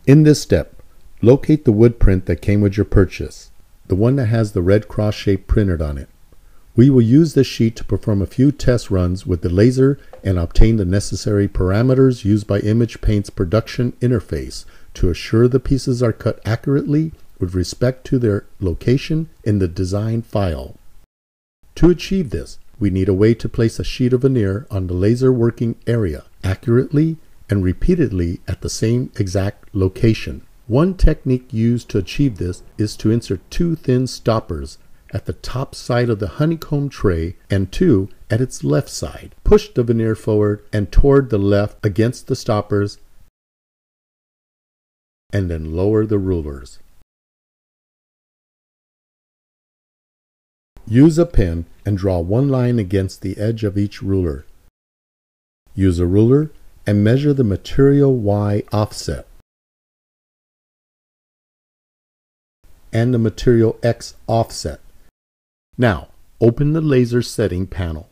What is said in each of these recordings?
In this step, locate the wood print that came with your purchase, the one that has the red cross shape printed on it. We will use this sheet to perform a few test runs with the laser and obtain the necessary parameters used by ImagePaint's production interface to assure the pieces are cut accurately with respect to their location in the design file. To achieve this, we need a way to place a sheet of veneer on the laser working area accurately and repeatedly at the same exact location. One technique used to achieve this is to insert two thin stoppers at the top side of the honeycomb tray and two at its left side. Push the veneer forward and toward the left against the stoppers and then lower the rulers. Use a pen and draw one line against the edge of each ruler. Use a ruler and measure the material Y offset and the material X offset. Now, open the laser setting panel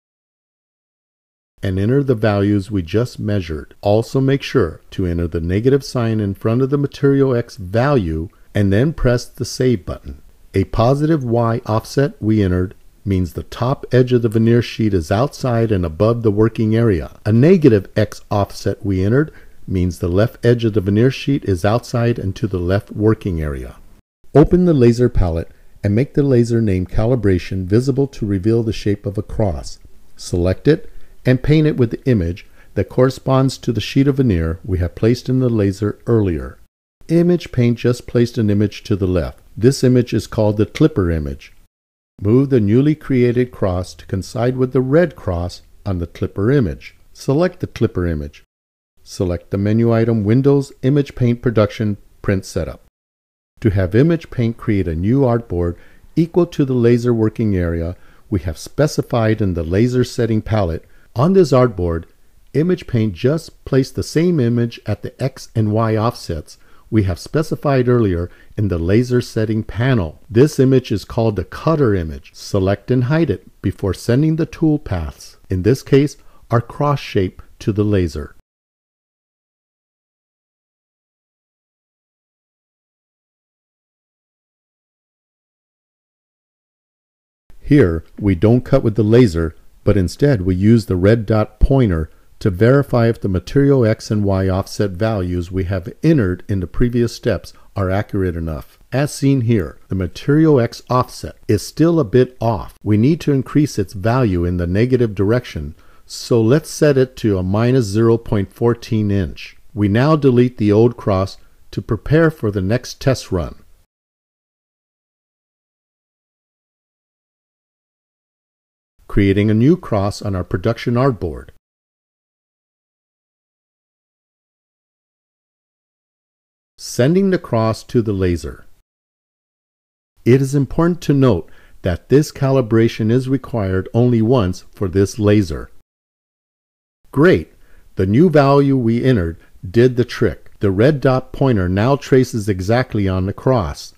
and enter the values we just measured. Also make sure to enter the negative sign in front of the material X value and then press the Save button. A positive Y offset we entered means the top edge of the veneer sheet is outside and above the working area. A negative X offset we entered means the left edge of the veneer sheet is outside and to the left working area. Open the laser palette and make the laser name calibration visible to reveal the shape of a cross. Select it and paint it with the image that corresponds to the sheet of veneer we have placed in the laser earlier. ImagePaint just placed an image to the left. This image is called the clipper image. Move the newly created cross to coincide with the red cross on the clipper image. Select the clipper image. Select the menu item Windows ImagePaint Production Print Setup. To have ImagePaint create a new artboard equal to the laser working area we have specified in the laser setting palette, on this artboard, ImagePaint just placed the same image at the X and Y offsets we have specified earlier in the laser setting panel. This image is called the cutter image. Select and hide it before sending the tool paths, in this case our cross shape, to the laser. Here, we don't cut with the laser, but instead we use the red dot pointer to verify if the material X and Y offset values we have entered in the previous steps are accurate enough. As seen here, the material X offset is still a bit off. We need to increase its value in the negative direction, so let's set it to a minus 0.14 inch. We now delete the old cross to prepare for the next test run. Creating a new cross on our production artboard. Sending the cross to the laser. It is important to note that this calibration is required only once for this laser. Great! The new value we entered did the trick. The red dot pointer now traces exactly on the cross.